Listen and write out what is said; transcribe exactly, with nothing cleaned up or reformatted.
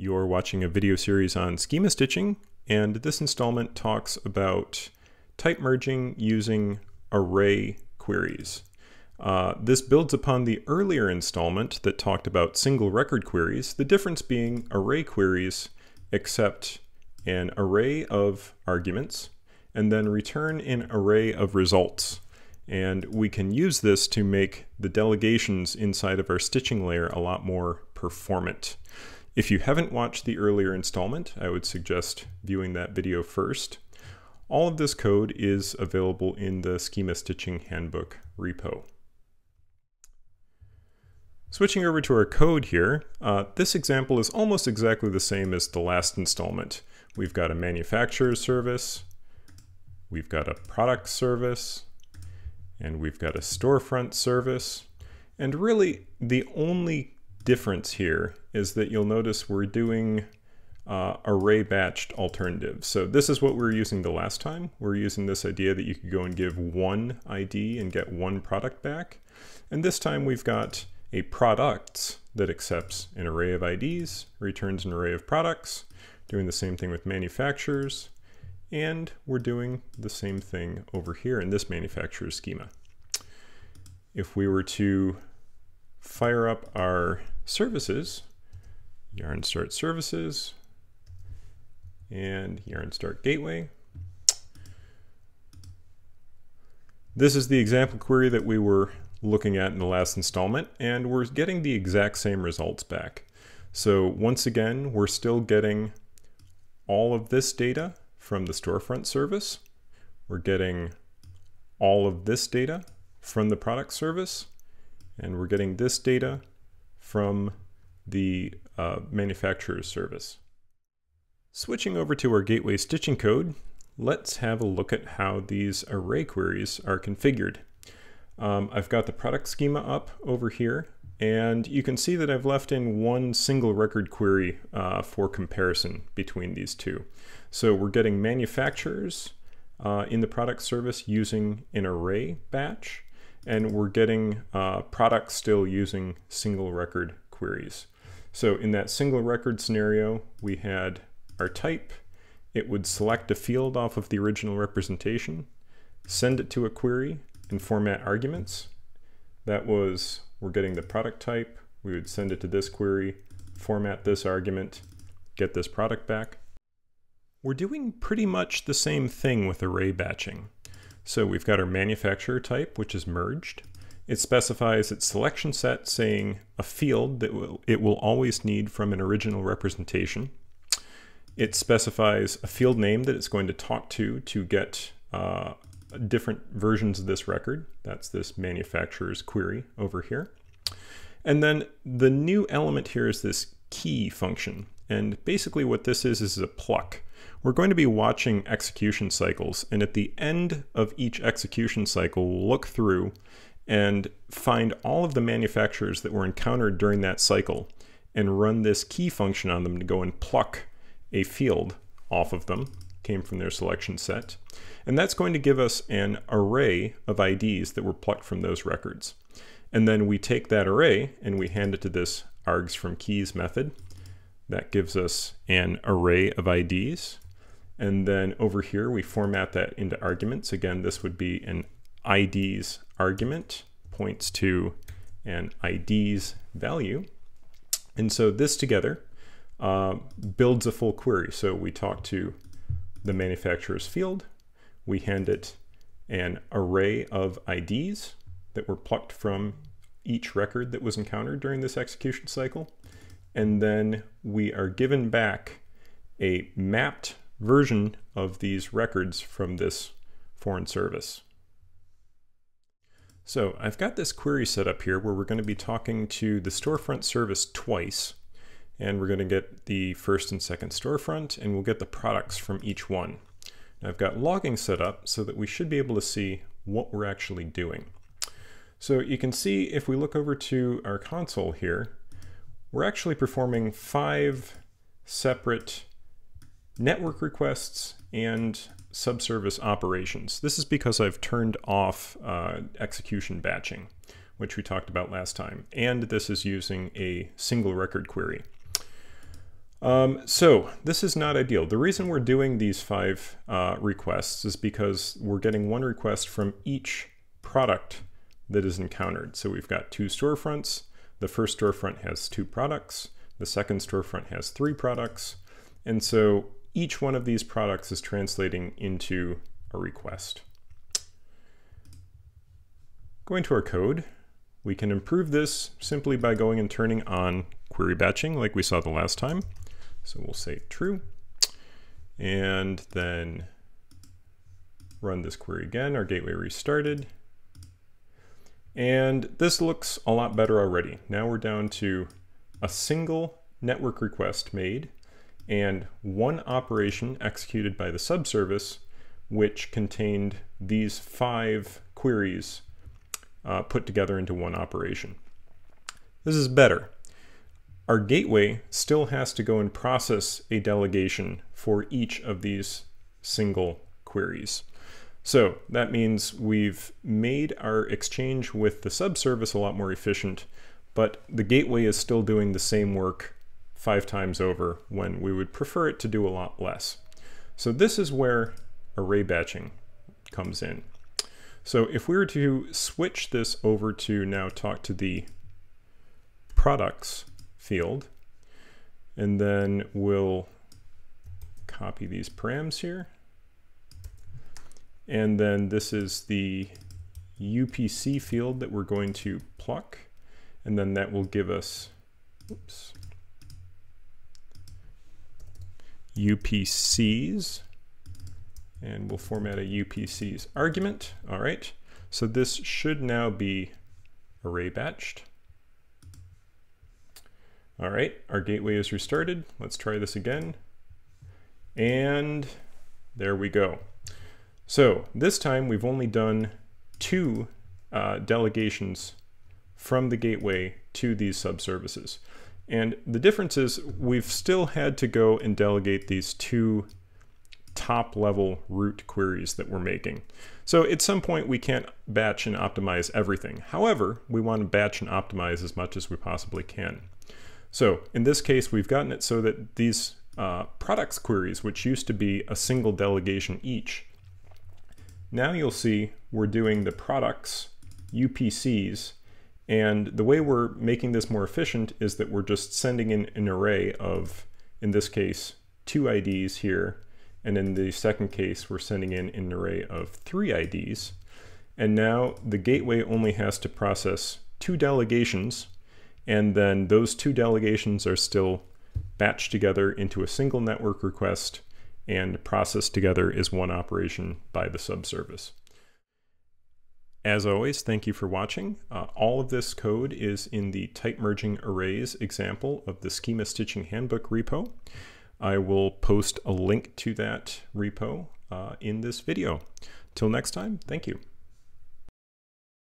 You're watching a video series on schema stitching, and this installment talks about type merging using array queries. Uh, this builds upon the earlier installment that talked about single record queries, the difference being array queries accept an array of arguments and then return an array of results. And we can use this to make the delegations inside of our stitching layer a lot more performant. If you haven't watched the earlier installment, I would suggest viewing that video first. All of this code is available in the Schema Stitching Handbook repo. Switching over to our code here, uh, this example is almost exactly the same as the last installment. We've got a manufacturer's service, we've got a product service, and we've got a storefront service. And really, the only difference here is that you'll notice we're doing uh, array batched alternatives. So this is what we were using the last time. We're using this idea that you could go and give one I D and get one product back. And this time we've got a products that accepts an array of I Ds, returns an array of products, doing the same thing with manufacturers, and we're doing the same thing over here in this manufacturer's schema. If we were to fire up our services, yarn start services, and yarn start gateway. This is the example query that we were looking at in the last installment, and we're getting the exact same results back. So once again, we're still getting all of this data from the storefront service. We're getting all of this data from the product service, and we're getting this data from the uh, manufacturer's service. Switching over to our gateway stitching code, let's have a look at how these array queries are configured. Um, I've got the product schema up over here, and you can see that I've left in one single record query uh, for comparison between these two. So we're getting manufacturers uh, in the product service using an array batch, and we're getting uh, products still using single record queries. So in that single record scenario, we had our type. It would select a field off of the original representation, send it to a query, and format arguments. That was, we're getting the product type. We would send it to this query, format this argument, get this product back. We're doing pretty much the same thing with array batching. So we've got our manufacturer type, which is merged. It specifies its selection set saying a field that will, it will always need from an original representation. It specifies a field name that it's going to talk to to get uh, different versions of this record. That's this manufacturer's query over here. And then the new element here is this key function. And basically what this is is a pluck. We're going to be watching execution cycles, and at the end of each execution cycle, we'll look through and find all of the manufacturers that were encountered during that cycle and run this key function on them to go and pluck a field off of them, came from their selection set. And that's going to give us an array of I Ds that were plucked from those records. And then we take that array and we hand it to this args from keys method. That gives us an array of I Ds. And then over here, we format that into arguments. Again, this would be an I Ds argument, points to an I Ds value. And so this together uh, builds a full query. So we talk to the manufacturer's field. We hand it an array of I Ds that were plucked from each record that was encountered during this execution cycle. And then we are given back a mapped version of these records from this foreign service. So I've got this query set up here where we're going to be talking to the storefront service twice, and we're going to get the first and second storefront, and we'll get the products from each one. Now I've got logging set up so that we should be able to see what we're actually doing. So you can see if we look over to our console here, we're actually performing five separate network requests and subservice operations. This is because I've turned off uh, execution batching, which we talked about last time, and this is using a single record query. Um, so this is not ideal. The reason we're doing these five uh, requests is because we're getting one request from each product that is encountered. So we've got two storefronts. The first storefront has two products. The second storefront has three products. And so each one of these products is translating into a request. Going to our code, we can improve this simply by going and turning on query batching like we saw the last time. So we'll say true, and then run this query again. Our gateway restarted. And this looks a lot better already. Now we're down to a single network request made and one operation executed by the subservice, which contained these five queries uh, put together into one operation. This is better. Our gateway still has to go and process a delegation for each of these single queries. So that means we've made our exchange with the subservice a lot more efficient, but the gateway is still doing the same work five times over when we would prefer it to do a lot less. So this is where array batching comes in. So if we were to switch this over to now talk to the products field, and then we'll copy these params here, and then this is the U P C field that we're going to pluck, and then that will give us oops, U P Cs, and we'll format a U P Cs argument. All right, so this should now be array batched. All right, our gateway is restarted. Let's try this again. And there we go. So this time we've only done two uh, delegations from the gateway to these subservices. And the difference is we've still had to go and delegate these two top level root queries that we're making. So at some point we can't batch and optimize everything. However, we want to batch and optimize as much as we possibly can. So in this case, we've gotten it so that these uh, products queries, which used to be a single delegation each, now you'll see we're doing the products U P Cs, and the way we're making this more efficient is that we're just sending in an array of, in this case, two I Ds here, and in the second case, we're sending in an array of three I Ds, and now the gateway only has to process two delegations, and then those two delegations are still batched together into a single network request and processed together as one operation by the subservice. As always, thank you for watching. Uh, all of this code is in the type merging arrays example of the Schema Stitching Handbook repo. I will post a link to that repo uh, in this video. Till next time, thank you.